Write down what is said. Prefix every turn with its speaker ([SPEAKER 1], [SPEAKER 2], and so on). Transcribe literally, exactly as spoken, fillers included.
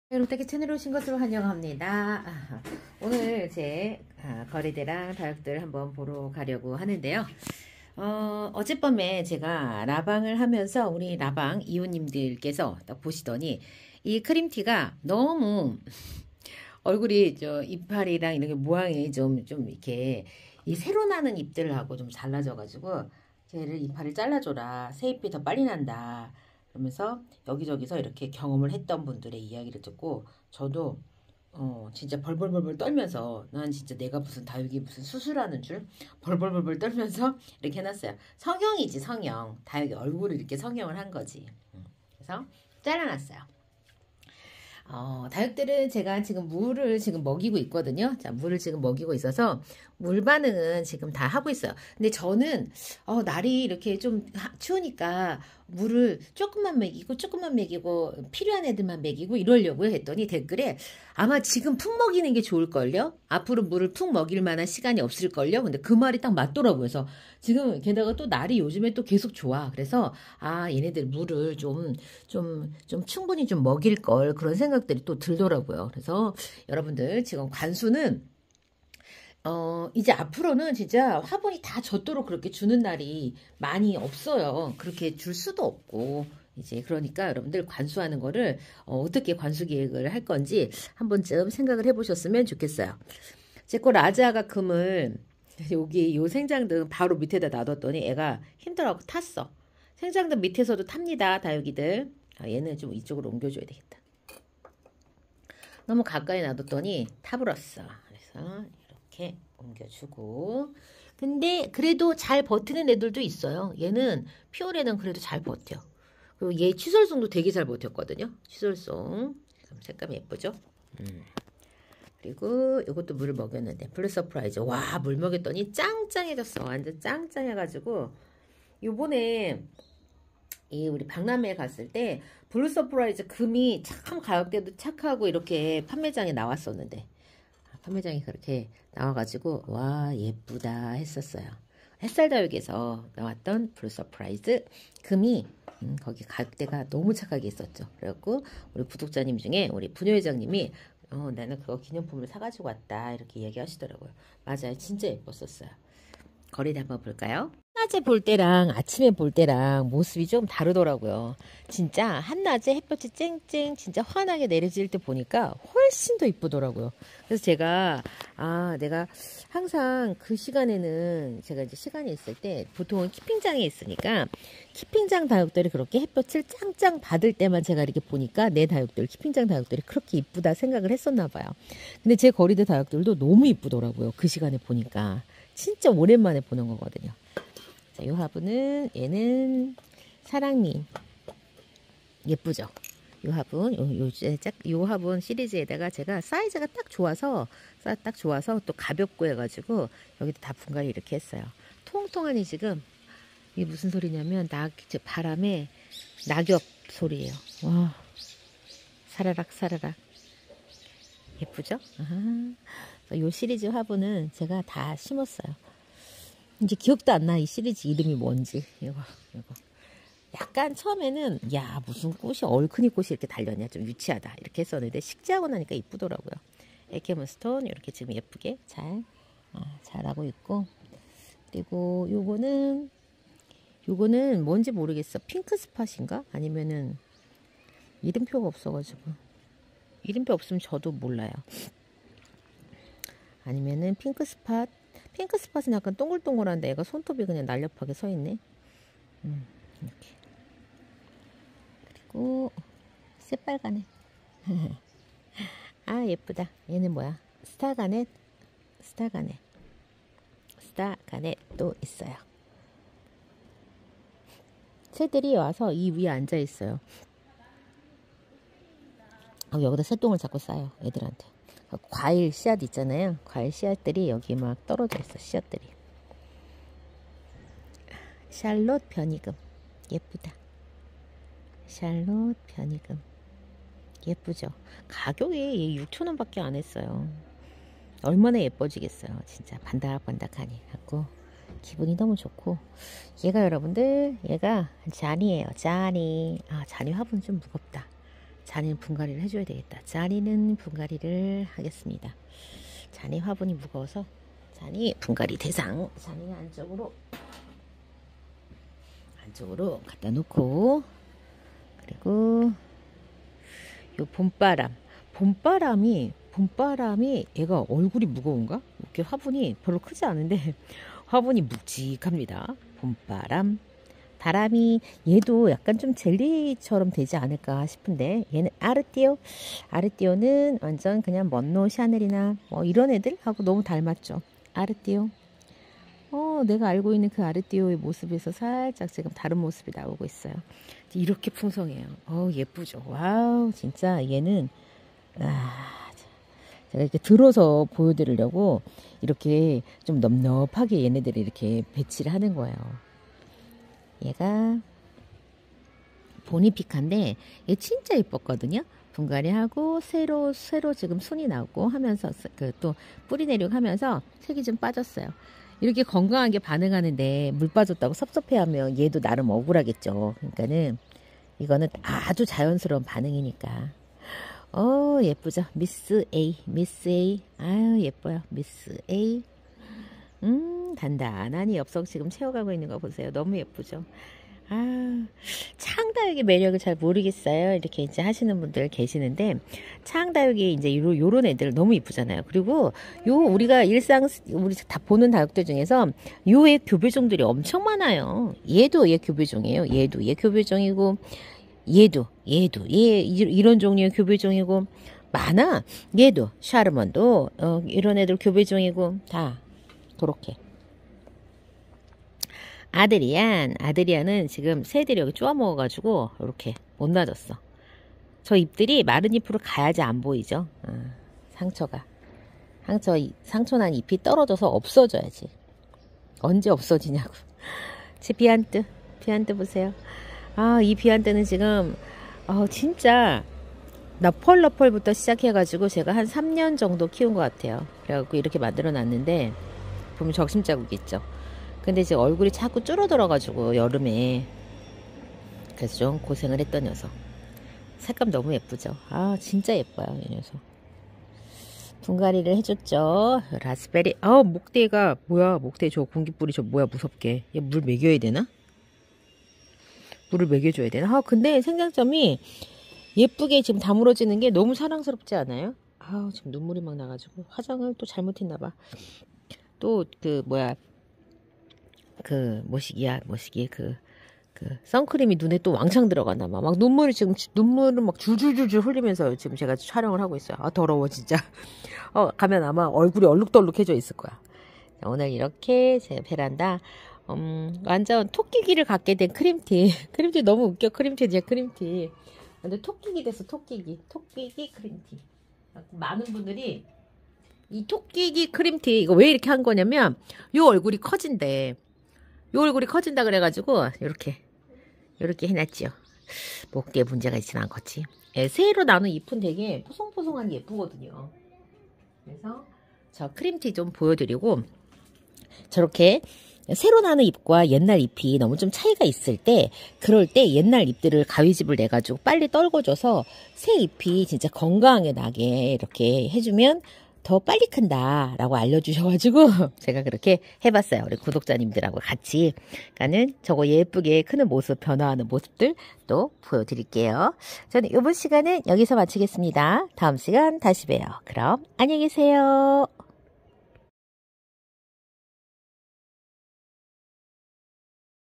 [SPEAKER 1] 롯데기 채널에 오신 것으로 환영합니다. 아, 오늘 제 아, 거리대랑 다육들 한번 보러 가려고 하는데요. 어, 어젯밤에 제가 라방을 하면서 우리 라방 이웃님들께서 딱 보시더니 이 크림티가 너무 얼굴이 저 이파리랑 이렇게 모양이 좀, 좀 이렇게 이 새로 나는 잎들하고 좀 잘라져가지고 걔를 이파리 잘라줘라. 새 잎이 더 빨리 난다. 그러면서 여기저기서 이렇게 경험을 했던 분들의 이야기를 듣고 저도 어 진짜 벌벌벌벌 떨면서 난 진짜 내가 무슨 다육이 무슨 수술하는 줄 벌벌벌벌 떨면서 이렇게 해놨어요. 성형이지 성형. 다육이 얼굴을 이렇게 성형을 한 거지. 그래서 잘라놨어요. 어, 다육들은 제가 지금 물을 지금 먹이고 있거든요. 자, 물을 지금 먹이고 있어서 물 반응은 지금 다 하고 있어요. 근데 저는 어, 날이 이렇게 좀 추우니까 물을 조금만 먹이고 조금만 먹이고 필요한 애들만 먹이고 이러려고 했더니 댓글에 아마 지금 푹 먹이는 게 좋을걸요? 앞으로 물을 푹 먹일 만한 시간이 없을걸요? 근데 그 말이 딱 맞더라고요. 그래서 지금 게다가 또 날이 요즘에 또 계속 좋아. 그래서 아 얘네들 물을 좀 좀, 좀 충분히 좀 먹일 걸 그런 생각들이 또 들더라고요. 그래서 여러분들 지금 관수는 어, 이제 앞으로는 진짜 화분이 다 젖도록 그렇게 주는 날이 많이 없어요. 그렇게 줄 수도 없고. 이제 그러니까 여러분들 관수하는 거를 어, 어떻게 관수 계획을 할 건지 한 번쯤 생각을 해보셨으면 좋겠어요. 제 거 라자가 금을 여기 요 생장등 바로 밑에다 놔뒀더니 애가 힘들어하고 탔어. 생장등 밑에서도 탑니다. 다육이들. 아, 얘는 좀 이쪽으로 옮겨줘야 되겠다. 너무 가까이 놔뒀더니 타버렸어. 그래서 이렇게 옮겨주고. 근데 그래도 잘 버티는 애들도 있어요. 얘는 피오레는 그래도 잘 버텨. 그리고 얘 취솔송도 되게 잘 버텼거든요. 취솔송. 색감이 예쁘죠? 음. 그리고 이것도 물을 먹였는데 블루 서프라이즈. 와, 물 먹였더니 짱짱해졌어. 완전 짱짱해가지고 요번에 이 우리 박람회에 갔을 때 블루 서프라이즈 금이 참 가격대도 착하고 이렇게 판매장에 나왔었는데 판매장이 그렇게 나와가지고 와 예쁘다 했었어요. 햇살다육에서 나왔던 블루 서프라이즈 금이 음, 거기 가격대가 너무 착하게 있었죠. 그래갖고 우리 구독자님 중에 우리 부녀회장님이 어, 나는 그거 기념품을 사가지고 왔다 이렇게 얘기하시더라고요. 맞아요. 진짜 예뻤었어요. 거리대 한번 볼까요? 한낮에 볼 때랑 아침에 볼 때랑 모습이 좀 다르더라고요. 진짜 한낮에 햇볕이 쨍쨍 진짜 환하게 내려질 때 보니까 훨씬 더 이쁘더라고요. 그래서 제가 아 내가 항상 그 시간에는 제가 이제 시간이 있을 때 보통은 키핑장에 있으니까 키핑장 다육들이 그렇게 햇볕을 짱짱 받을 때만 제가 이렇게 보니까 내 다육들 키핑장 다육들이 그렇게 이쁘다 생각을 했었나 봐요. 근데 제 거리대 다육들도 너무 이쁘더라고요. 그 시간에 보니까 진짜 오랜만에 보는 거거든요. 자, 요 화분은 얘는 사랑니 예쁘죠? 요 화분 요, 요, 요 화분 시리즈에다가 제가 사이즈가 딱 좋아서 딱 좋아서 또 가볍고 해가지고 여기도 다 분갈이 이렇게 했어요. 통통하니 지금 이게 무슨 소리냐면 낙 바람에 낙엽 소리예요. 와 사라락 사라락 예쁘죠? 아하. 요 시리즈 화분은 제가 다 심었어요. 이제 기억도 안 나. 이 시리즈 이름이 뭔지. 이거, 이거. 약간 처음에는, 야, 무슨 꽃이, 얼큰이 꽃이 이렇게 달렸냐. 좀 유치하다. 이렇게 했었는데, 식재하고 나니까 이쁘더라고요. 에케문스톤, 이렇게 지금 예쁘게 잘, 아, 잘하고 있고. 그리고 요거는, 요거는 뭔지 모르겠어. 핑크 스팟인가? 아니면은, 이름표가 없어가지고. 이름표 없으면 저도 몰라요. 아니면은, 핑크 스팟. 핑크 스팟은 약간 동글동글한데 얘가 손톱이 그냥 날렵하게 서있네. 음, 이렇게. 그리고 새빨간애. 아 예쁘다. 얘는 뭐야? 스타가넷. 스타가넷. 스타가넷도 있어요. 새들이 와서 이 위에 앉아있어요. 어, 여기다 새똥을 자꾸 싸요. 애들한테. 과일 씨앗 있잖아요. 과일 씨앗들이 여기 막 떨어져 있어. 씨앗들이. 샬롯 변이금 예쁘다. 샬롯 변이금 예쁘죠. 가격이 육천 원 밖에 안 했어요. 얼마나 예뻐지겠어요. 진짜 반닥반닥하니 갖고 기분이 너무 좋고. 얘가 여러분들 얘가 잔이에요. 잔이. 아 잔이 화분 좀 무겁다. 잔이는 분갈이를 해줘야 되겠다. 잔이는 분갈이를 하겠습니다. 잔이 화분이 무거워서 잔이 분갈이 대상. 잔이는 안쪽으로 안쪽으로 갖다 놓고, 그리고 요 봄바람 봄바람이 봄바람이 얘가 얼굴이 무거운가? 이렇게 화분이 별로 크지 않은데 화분이 묵직합니다. 봄바람 바람이 얘도 약간 좀 젤리처럼 되지 않을까 싶은데, 얘는 아르띠오. 아르띠오는 완전 그냥 먼노 샤넬이나 뭐 이런 애들하고 너무 닮았죠. 아르띠오. 어, 내가 알고 있는 그 아르띠오의 모습에서 살짝 지금 다른 모습이 나오고 있어요. 이렇게 풍성해요. 어, 예쁘죠. 와우, 진짜 얘는 아, 제가 이렇게 들어서 보여드리려고 이렇게 좀 넉넉하게 얘네들이 이렇게 배치를 하는 거예요. 얘가 보니피카인데 얘 진짜 예뻤거든요. 분갈이하고 새로 새로 지금 순이 나오고 하면서 그 또 뿌리 내리고 하면서 색이 좀 빠졌어요. 이렇게 건강하게 반응하는데 물 빠졌다고 섭섭해하면 얘도 나름 억울하겠죠. 그러니까는 이거는 아주 자연스러운 반응이니까. 어, 예쁘죠. 미스 A, 미스 A. 아유, 예뻐요. 미스 A. 음, 단단하니 엽석 지금 채워가고 있는 거 보세요. 너무 예쁘죠. 아, 창다육의 매력을 잘 모르겠어요. 이렇게 이제 하시는 분들 계시는데, 창다육이 이제 요런, 요런 애들 너무 이쁘잖아요. 그리고 요 우리가 일상 우리 다 보는 다육들 중에서 요의 교배종들이 엄청 많아요. 얘도 얘 교배종이에요. 얘도 얘 교배종이고, 얘도 얘도 얘 이런 종류의 교배종이고 많아. 얘도 샤르먼도 어, 이런 애들 교배종이고 다 그렇게. 아드리안, 아드리안은 지금 새들이 여기 쪼아 먹어가지고 이렇게 못 놔졌어. 저 잎들이 마른 잎으로 가야지 안 보이죠. 어, 상처가 상처 상처난 잎이 떨어져서 없어져야지. 언제 없어지냐고. 제 비안뜨, 비안뜨 보세요. 아, 이 비안뜨는 지금 어, 진짜 너펄너펄부터 시작해가지고 제가 한 삼 년 정도 키운 것 같아요. 그래갖고 이렇게 만들어 놨는데 보면 적심 자국 있죠. 근데 이제 얼굴이 자꾸 줄어들어가지고 여름에 그래서 좀 고생을 했던 녀석. 색감 너무 예쁘죠. 아, 진짜 예뻐요, 이 녀석. 분갈이를 해줬죠. 라스베리. 아, 목대가 뭐야? 목대 저 공기뿌리 저 뭐야? 무섭게. 얘 물 먹여야 되나? 물을 먹여줘야 되나? 아, 근데 생장점이 예쁘게 지금 다물어지는 게 너무 사랑스럽지 않아요? 아, 지금 눈물이 막 나가지고 화장을 또 잘못했나봐. 또 그 뭐야? 그 뭐시기야 뭐시기 그 그 선크림이 눈에 또 왕창 들어가나 봐. 막 눈물이 지금 눈물을 막 줄줄줄줄 흘리면서 지금 제가 촬영을 하고 있어요. 아, 더러워 진짜. 어, 가면 아마 얼굴이 얼룩덜룩해져 있을 거야. 자, 오늘 이렇게 제 베란다 음, 완전 토끼기를 갖게 된 크림티. 크림티 너무 웃겨. 크림티 제 크림티. 근데 토끼기 됐어. 토끼기 토끼기 크림티. 많은 분들이 이 토끼기 크림티 이거 왜 이렇게 한 거냐면 요 얼굴이 커진대. 요 얼굴이 커진다 그래가지고 이렇게 이렇게 해놨지요. 목대에 문제가 있진 않겠지. 예, 새로 나는 잎은 되게 포송포송한 게 예쁘거든요. 그래서 저 크림티 좀 보여드리고, 저렇게 새로 나는 잎과 옛날 잎이 너무 좀 차이가 있을 때, 그럴 때 옛날 잎들을 가위집을 내가지고 빨리 떨궈줘서 새 잎이 진짜 건강하게 나게 이렇게 해주면 더 빨리 큰다 라고 알려주셔가지고 제가 그렇게 해봤어요. 우리 구독자님들하고 같이. 그러니까는 저거 예쁘게 크는 모습, 변화하는 모습들 또 보여드릴게요. 저는 이번 시간은 여기서 마치겠습니다. 다음 시간 다시 봬요. 그럼 안녕히 계세요.